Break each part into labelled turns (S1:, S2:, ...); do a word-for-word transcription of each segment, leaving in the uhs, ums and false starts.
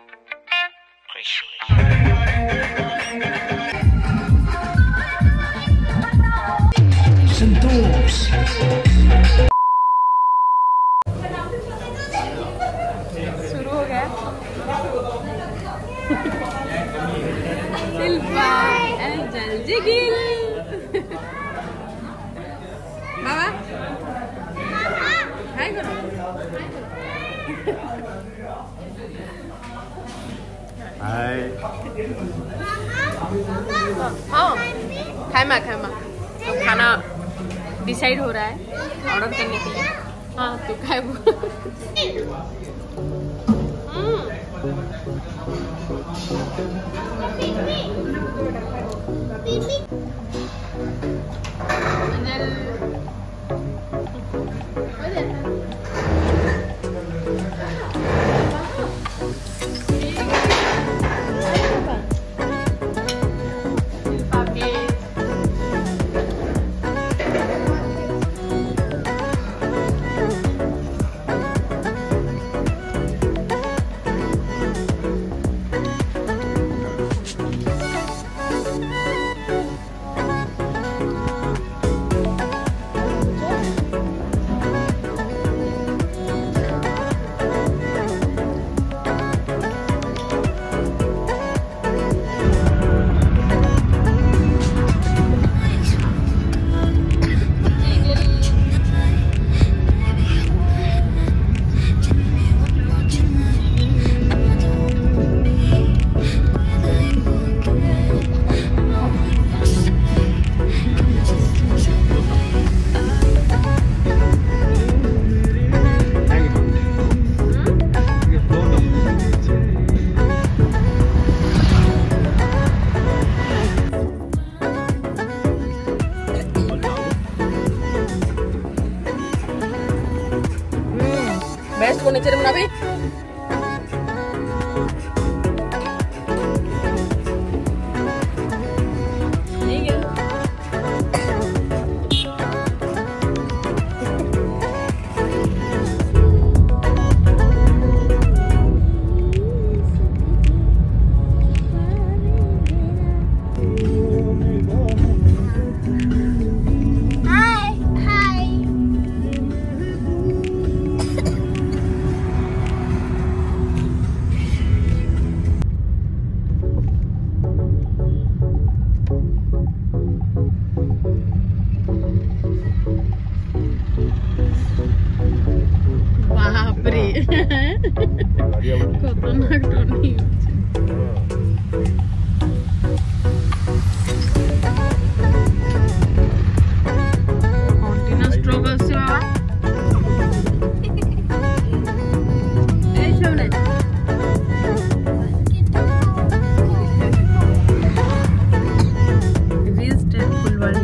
S1: संतोष
S2: शुरू हो गया। शिल्पा एंजल जिगिल बाबा हाय करो।
S3: हाय
S2: हाँ खाए मा खाए मा तो खाना डिसाइड हो रहा है ऑर्डर करने के लिए। हाँ तो खाए वो बेस्ट को नीचे बना भी खतरनाक टर्निंग कॉन्टिन्यूअस स्ट्रगल से बाबा ए सामने रिस्टेड फुलवाड़ी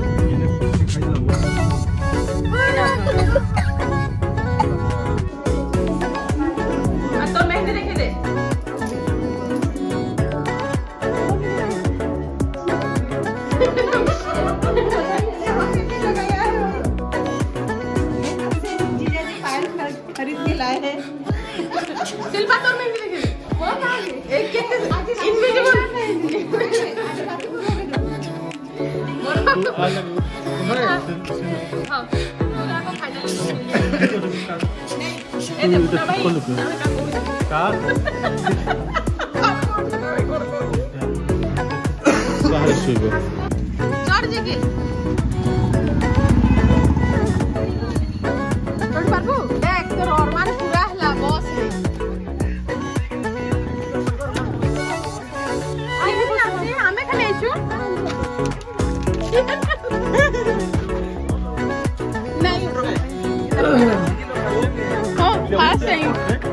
S2: शिल्पा तो मैं भी देखे वो कहां है एक के इनविजिबल हां पूरा को फाइनल ए दे पूरा भाई का बाहर सुबो चढ़ जगे चढ़ पारबो देख तोर अरमान पूरा हला बॉस रे हमें खाने छु नहीं हाँ फास्ट टाइम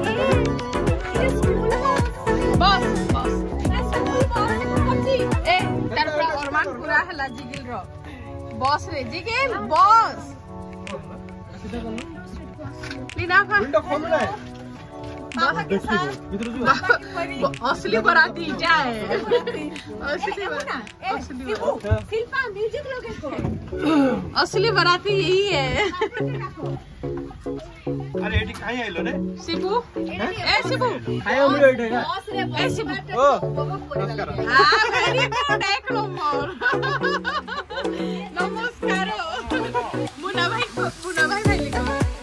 S2: बॉस बॉस ए तार पूरा अरमान पूरा हला जिगिल रो बॉस रे जिगिल बॉस लीना विंडो खोल रहा है असली बराती क्या है? असली असली बराती यही है।
S3: अरे एटी कहाँ आइलो रे?
S2: शिबू ए शिबू
S3: आयो मुझे एटी का
S2: ए शिबू
S3: ओ नमस्कार
S2: हां वेरी गुड एक नंबर नमस्कार मुना भाई मुना भाई भाई लिखा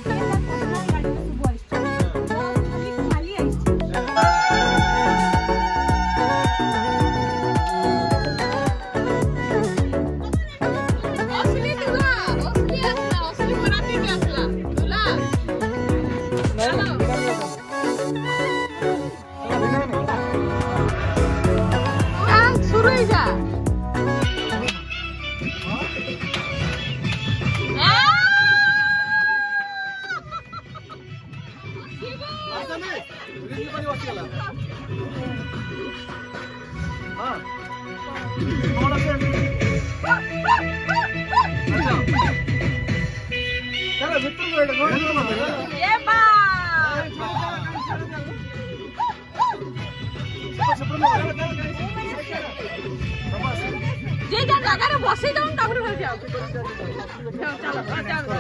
S2: जे जा जगह रे बसी जाऊं तापर घर जाओ चलो चलो चलो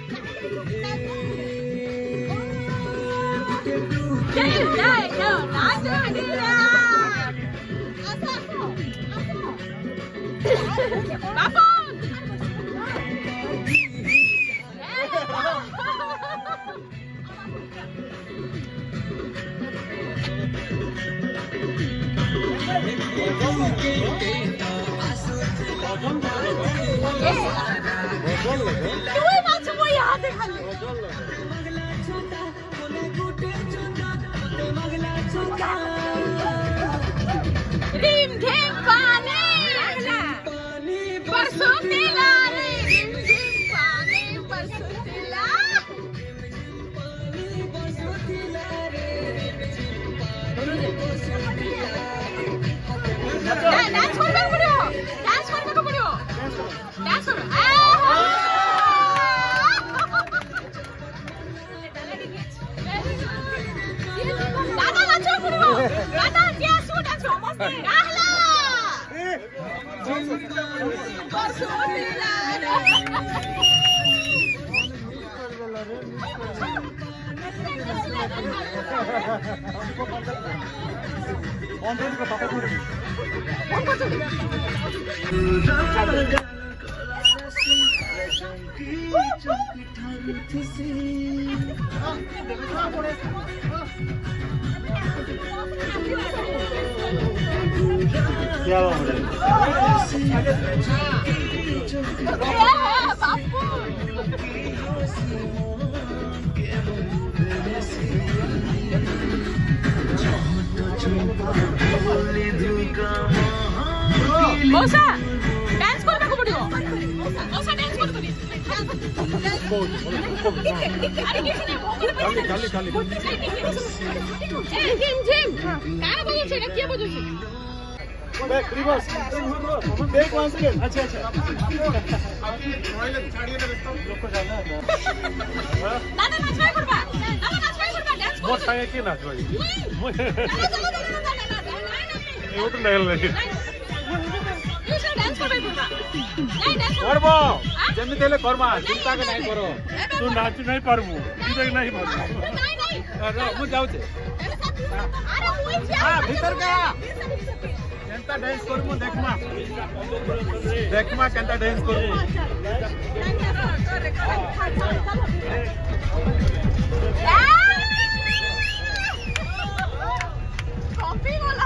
S2: जय जय नो नाच दिया आसा बाबू तू बात वो यहाँ पे खाली रिम झिम पानी बरसों तेला रे रिम झिम पानी बरसों तेला डांस करने को पड़ियो डांस करने को पड़ियो डांस करो दादा नाचो पड़ियो दादा क्या सो डांस मस्त गाहला बरसों तेला
S3: ऑनलाइन का पापा को क्या हुआ मुझे
S2: मौसा डांस करने को पड़ियो मौसा डांस कर तभी अरे किसी ने खाली खाली खाली ए जिम जिम काय बोलू छे क्या बोलू छे
S3: back reverse back once again अच्छा अच्छा रॉयल छाड़िए ना दोस्तों लोग को जाना है
S2: दादा नाचवाई करबा दादा नाचवाई करबा डांस
S3: मोर संगे के नाचवाई ए उठ नहीं ले
S2: डांस करबा नहीं डांस
S3: करबो जन्म देले करबा चिंता के नहीं करो तू नाच नहीं परबू तू नहीं परबू
S2: नहीं नहीं
S3: अरे मु जाऊ छे
S2: अरे मुई
S3: हां भीतर का केंता डांस करमु देखमा देखमा केंता डांस करमु कॉफी वाला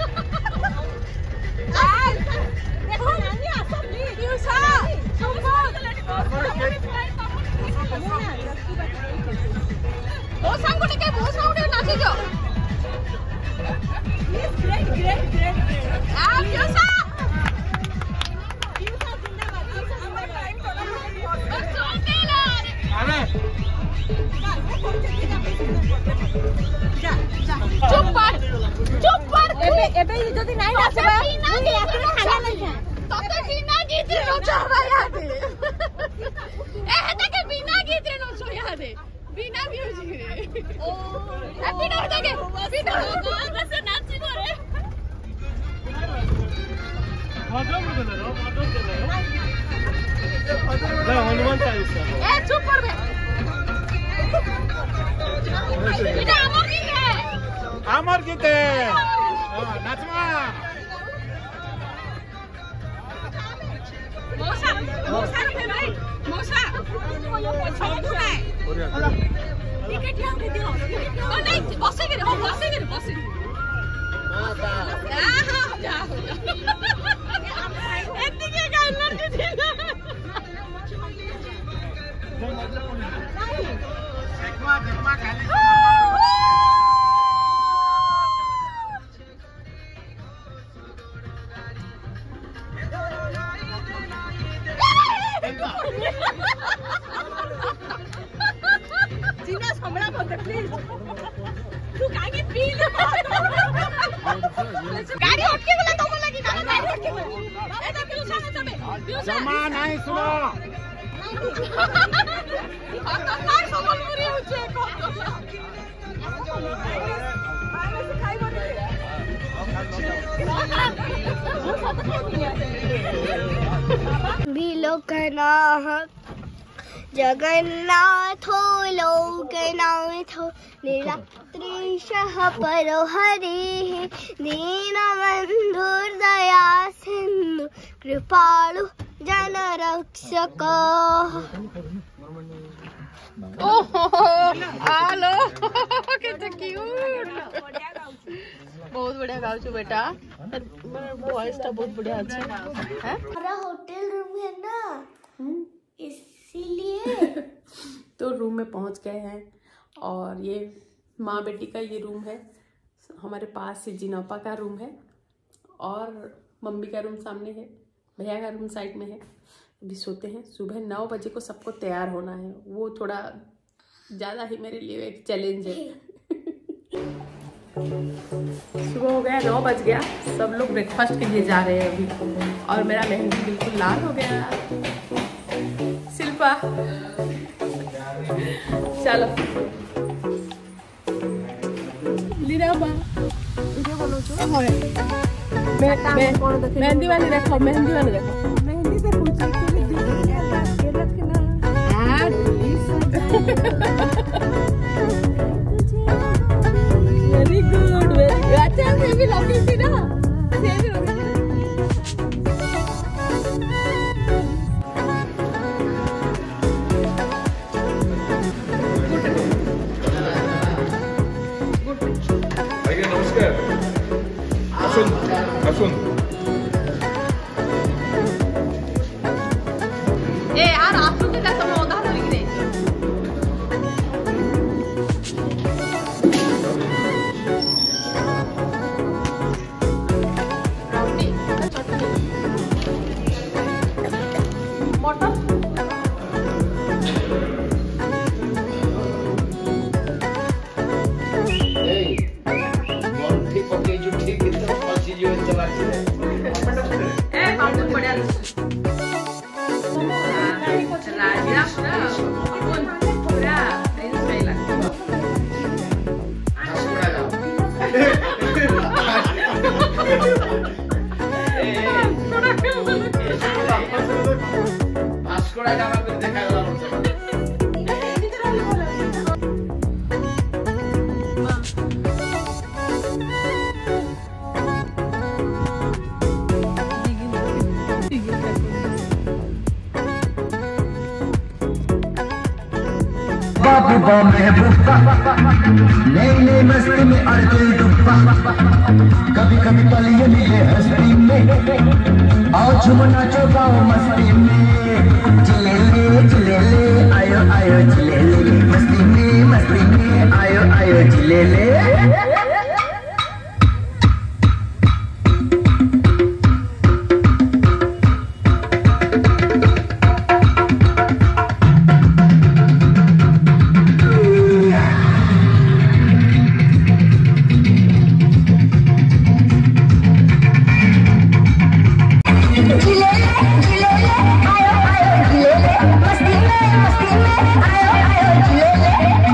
S3: देखो नानी आसा प्लीज यूसा सुपर ओ सांग के बहुत साउंड नाची जो ग्रेट ग्रेट ग्रेट आ यूसा यूसा जिंदाबाद यूसा जिंदाबाद सोतेला अरे
S2: चुप पर चुप पर एबे एबे जदी नाही नाचबा मुई यात्रा खाना नहीं है तते बिना गीत रे नचबा यादे ए हेता के बिना गीत रे नचो यादे बिना म्यूजिक रे ओ ए बिना उठाके बिना बस नाची करे
S3: भाद्रम में चले रहो भाद्रम चले रहो ना हनुमान चालीसा
S2: ए चुप कर बे बिना अमर की है
S3: अमर गीते हां नाचमा
S2: मौसा मौसा के भाई मौसा छोड़ दे टिकट यहाँ दे दियो ओ नहीं बसे के हो बसे के बसे हां हां जा एत्ती के गाइलर के थी ना देखवा देखवा खाली जीना संभला मत प्लीज तू काहे पी ले गाड़ी हटके गला तो बोला कि ना गाड़ी हटके गला ए तो क्यों सामने चले
S3: जमा नहीं सुनो
S2: आता मार संबलपुरी होचे को खाई बोले
S1: बिलोकनाथ जगन्नाथो लोकनाथो निरात्रिशः परो हरिः दीनबन्धुर्दया सिन्धु कृपालु जनरक्षकः
S2: हेलो कितना क्यूट बहुत बढ़िया गाओ छो बेटा वॉइस टा बहुत बढ़िया अच्छा है
S1: हमारा होटल रूम है ना इसीलिए
S2: तो रूम में पहुंच गए हैं और ये माँ बेटी का ये रूम है हमारे पास से जिनोपा का रूम है और मम्मी का रूम सामने है भैया का रूम साइड में है अभी सोते हैं सुबह नौ बजे को सबको तैयार होना है वो थोड़ा ज़्यादा ही मेरे लिए एक चैलेंज है सुबह हो गया नौ बज गया सब लोग ब्रेकफास्ट के लिए जा रहे हैं अभी और मेरा मेहंदी बिल्कुल लाल हो गया शिल्पा चलो मेहंदी वाली देखो मेहंदी वाली देखो मेहंदी से पूछो वेरी गुड वेरी गुड अच्छा से भी लगी थी ना से भी लगी थी
S4: भैया नमस्कार असून असून
S2: ए यार आप लोग का सब ओदा धरी रे राउंडी चटनी मटन ए पाउडर बढ़िया राजा पूरा कौन पूरा प्रिंस स्टाइल
S4: आस्कोड़ा जावा कर देखा गला
S5: बाबू बा महबूबा नई नई मस्ती में और दिल डूबा कभी कभी पलिए मिले हस्ती में आओ झूम नाचो गाओ मस्ती में चिले ले चिले ले आयो आयो चिले ले मस्ती में मस्ती में आयो आयो चिले ले मस्ती में मस्ती में आयो आयो चिले ले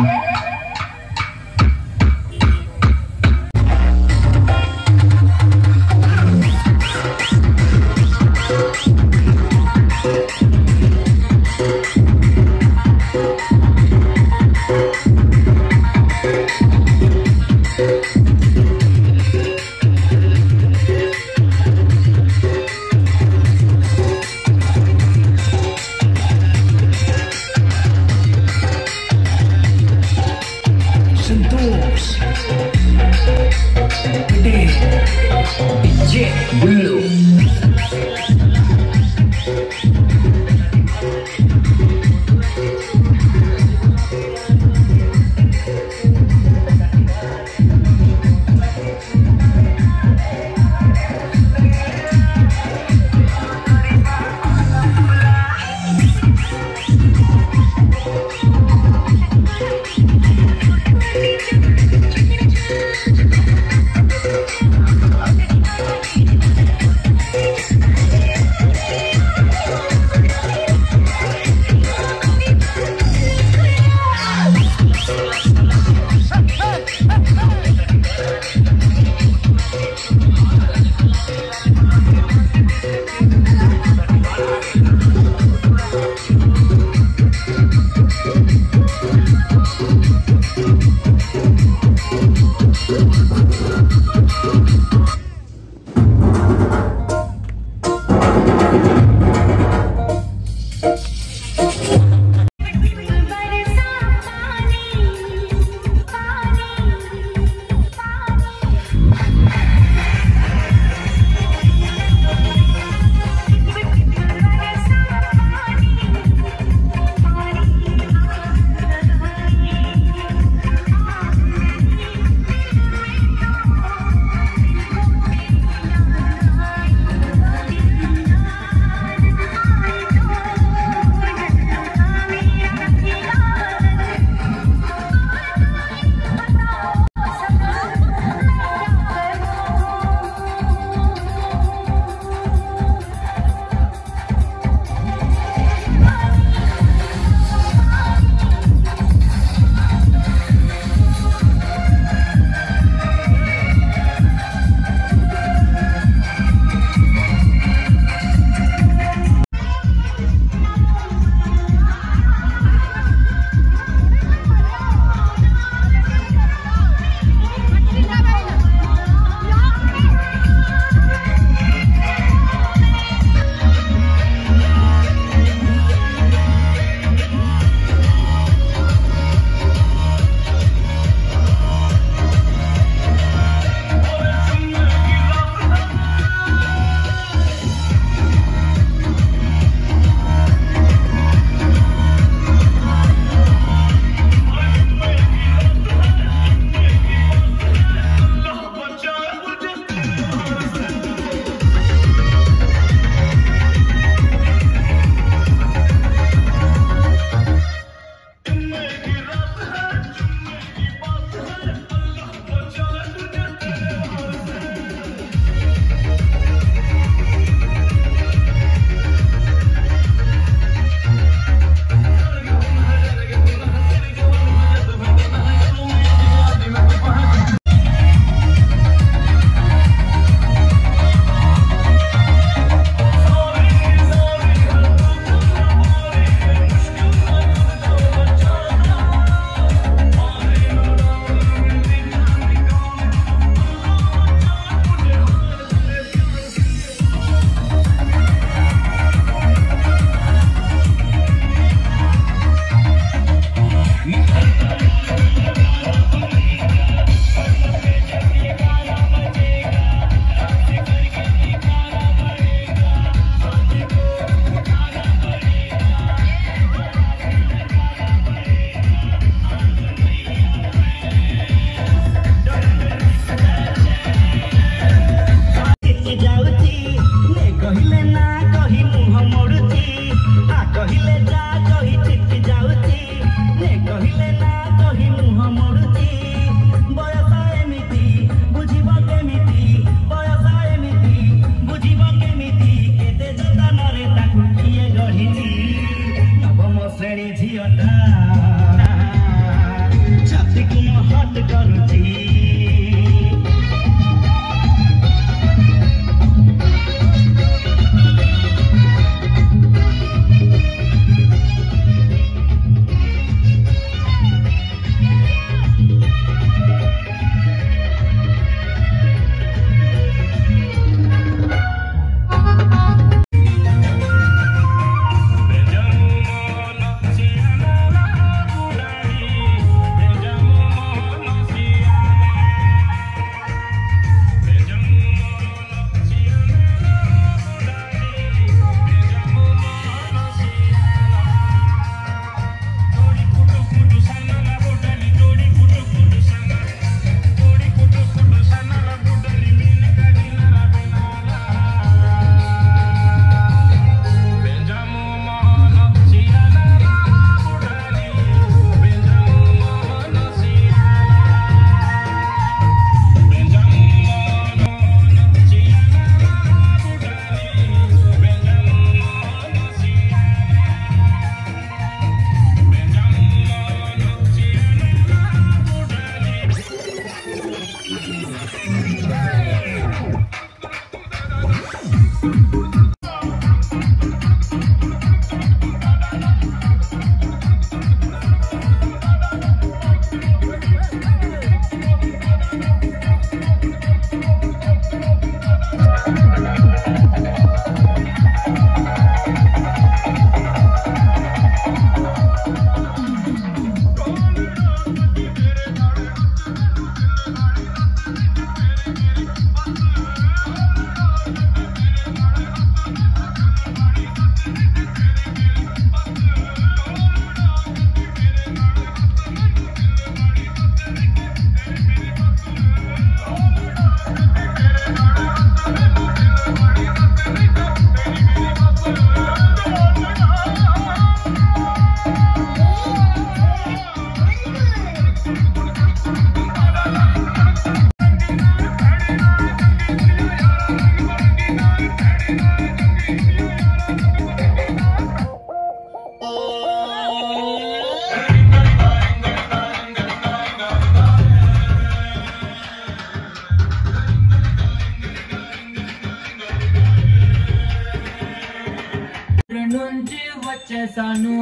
S6: చేశాను.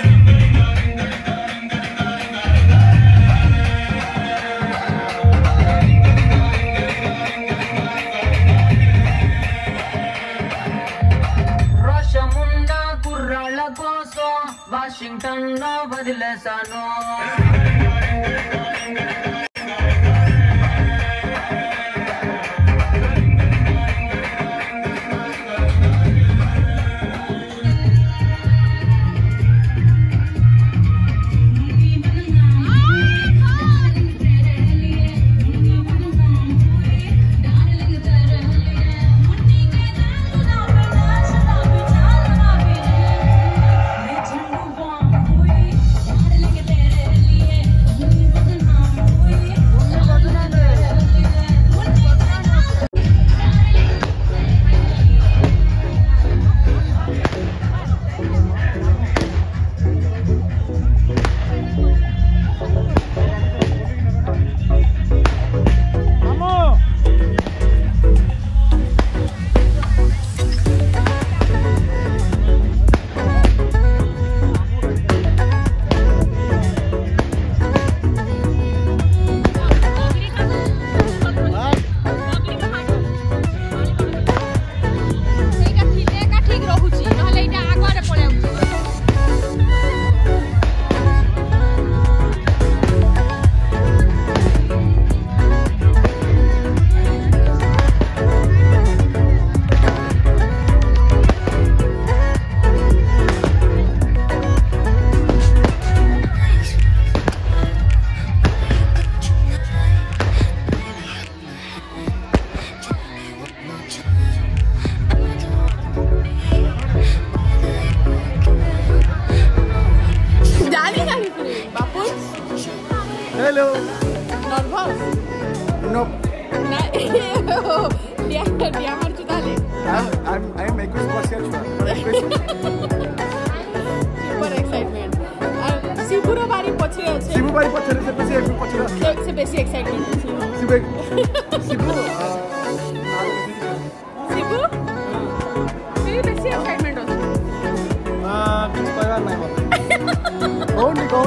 S6: రోషమున్న కుర్రాళ్ళ కోసం వాషింగ్టన్ లో వదిలేశాను.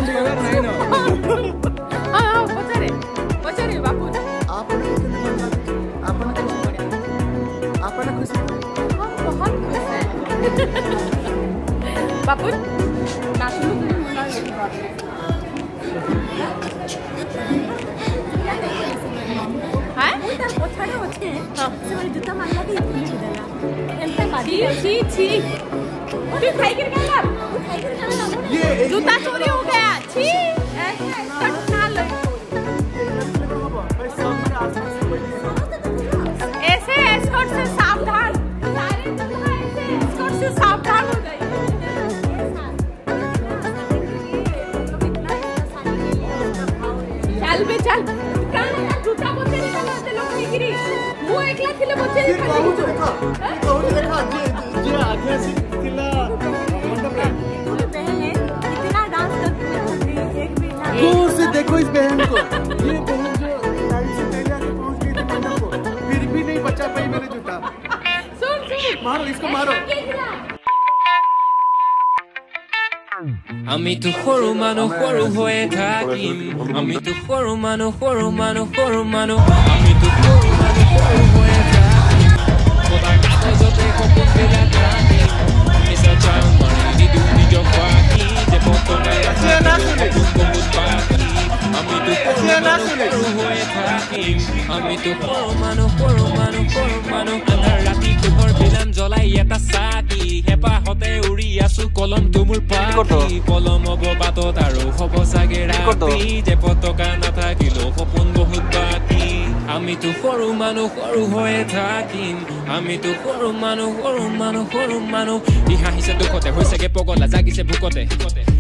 S2: हाँ हाँ पचारे पचारे बापू
S3: आपने कितने मन लगे आपने खुशी पड़े आपने खुशी पड़े
S2: हम बहुत खुश हैं बापू नाचने के लिए मना नहीं हाँ उधर पचारे होते हैं हाँ से वाले जूता मारना भी इतने किधर एंता बाजी छी छी तू खाई कर क्या ये जूता चोरी हो गया छी ऐसे एस्कॉर्ट से सावधान सारे जगह ऐसे एस्कॉर्ट से सावधान हो जाइए चल बे चल कान जूता बोलते निकल आते लोग नहीं गिरी वो एकला थिले बोलते निकल
S3: देखा कहूँ देखा जे जे आगे से थिला मंडप रे
S2: बहन कितना डांस करती है एक भी ना
S3: दूर से देखो इस बहन को ये बहन जो टाइम से पहले आके पहुंच गई थी मंडप को फिर भी नहीं बचा पाई मेरे जूता
S2: सुन सुन
S3: मारो इसको मारो
S7: আমি তো সৰু মানুহ সৰু হৈয়ে থাকিম আমি তো সৰু মানুহ সৰু মানুহ সৰু মানুহ আমি তো সৰু মানুহ সৰু হৈয়ে থাকিম সদায় কাগজতে সপোনবিলাক ৰাখিম মিছা চাল মাৰি নিদিওঁ নিজক বাকী যে বৰ্তমানে সপোন বহুত বাকী আমি তো সৰু মানুহ সৰু হৈয়ে থাকিম আমি তো সৰু মানুহ সৰু মানুহ সৰু মানুহ আন্ধাৰ ৰাতি পোহৰ বিলাম জ্বলাই এটা চাকি হেঁপাহতে উৰি আছো কলম তুমুৰ পাখি কলম হ'ব বাটত আৰু হ'ব চাগে ৰাতি যে পতকা নাথাকিলেও সপোন বহুত বাকী আমিতো সৰু মানুহ সৰু হৈয়ে থাকিম আমিতো সৰু মানুহ সৰু মানুহ সৰু মানুহ ই হাঁহিছে দুখতে হৈছেগে পগলা জাগিছে ভোকতে